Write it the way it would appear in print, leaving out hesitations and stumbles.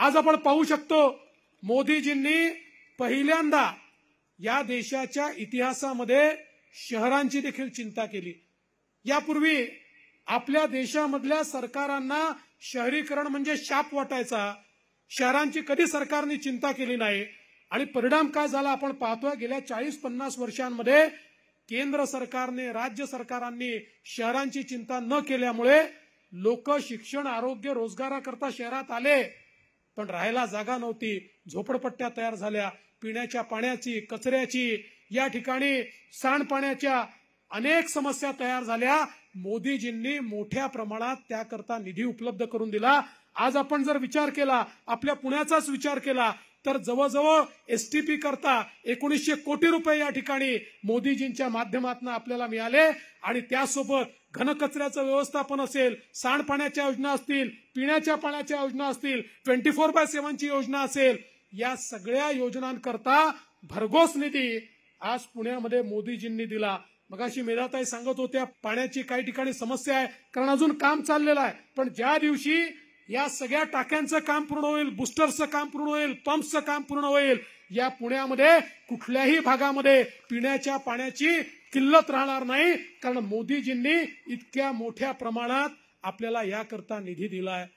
आज आपण पाहू शकतो मोदीजींनी पहिल्यांदा या देशाच्या इतिहासामध्ये शहरांची देखील चिंता केली। यापूर्वी आपल्या देशामधल्या सरकारांना शहरीकरण म्हणजे शाप वाटायचा, शहरांची कधी सरकारने चिंता केली नाही आणि परिणाम काय झाला आपण पाहतोय। गेल्या 40-50 वर्षांमध्ये केंद्र सरकारने, राज्य सरकारांनी शहरांची चिंता न केल्यामुळे लोक शिक्षण, आरोग्य, रोजगाराकरता शहरात आले, पण राहायला जागा नव्हती, झोपडपट्ट्या तयार झाल्या, पिण्याच्या पाण्याची, कचऱ्याची, या ठिकाणी सांडपाण्याच्या अनेक समस्या तयार झाल्या। मोदीजींनी मोठ्या प्रमाणात त्याकरता निधी उपलब्ध करून दिला। आज आपण जर विचार केला, आपल्या पुण्याचाच विचार केला, तर जवळजवळ एसटीपी करता 1900 कोटी रुपये या ठिकाणी मोदीजींच्या माध्यमातून आपल्याला मिळाले आणि त्यासोबत घनकचऱ्याचं व्यवस्थापन असेल, सांडपाण्याच्या योजना असतील, पिण्याच्या पाण्याच्या योजना असतील, 24/7 ची योजना असेल, या सगळ्या योजनांकरता भरघोस निधी आज पुण्यामध्ये मोदीजींनी दिला। मगाशी मेधाताई सांगत होत्या पाण्याची काही ठिकाणी समस्या आहे, कारण अजून काम चाललेलं आहे, पण ज्या दिवशी या सगळ्या टाक्यांचं काम पूर्ण होईल, बुस्टरचं काम पूर्ण होईल, पंप्सचं काम पूर्ण होईल, या पुण्यामध्ये कुठल्याही भागामध्ये पिण्याच्या पाण्याची किल्लत राहणार नाही, कारण मोदीजींनी इतक्या मोठ्या प्रमाणात आपल्याला याकरता निधी दिलाय।